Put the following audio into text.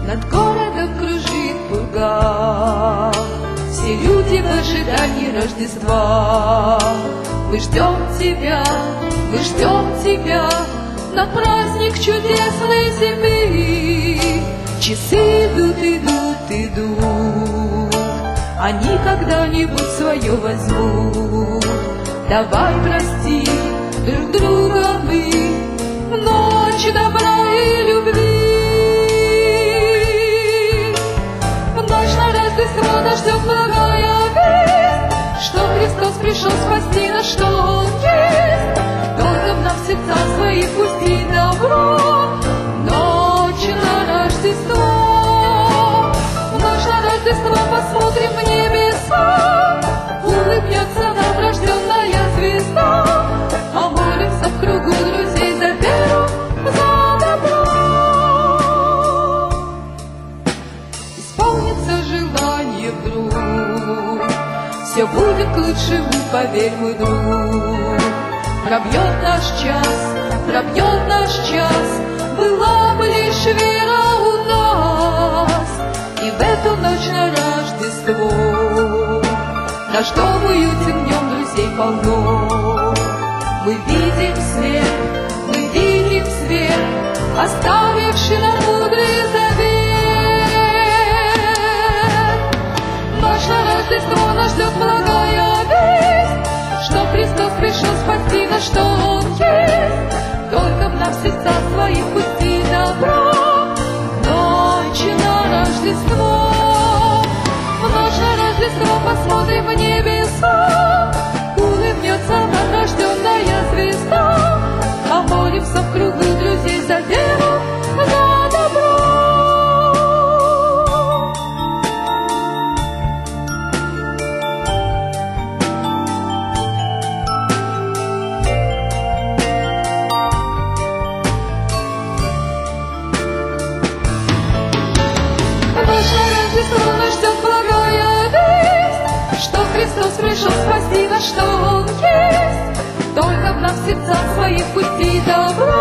Над городом кружит пурга, все люди в ожидании Рождества. Мы ждем тебя на праздник чудесной земли. Часы идут, они когда-нибудь свое возьмут. Давай прости друг друга мы в ночь добра и любви. В ночь на Рождество нас ждет благая весть, что Христос пришел спасти нас, что Он есть. Только в нас в сердца своих пусти добро. Ночь на Рождество, в ночь на Рождество посмотрим в небеса. Улыбнется нам рожденная звезда, а молимся в кругу друзей за веру, за добро. Исполнится желание вдруг, все будет к лучшему, поверь, мой друг. Пробьет наш час, была бы лишь вера у нас. И в эту ночь на Рождество наш дом уютен, днем друзей полно. Мы видим свет, оставивший нам мудрый завет. Ночь на Рождество нас ждет благая весть, что Христос пришел спасти нас, что Он есть. Только в нас в сердца своих пусти добро. Ночь на Рождество, в ночь на Рождество посмотрим в небеса. Улыбнется нам рожденная звезда, а молимся в кругу друзей за веру, за добро. Нас ждет благая весть, что Христос пришел спасти нас, что Он есть. Только в нас в сердца своих пусти добро.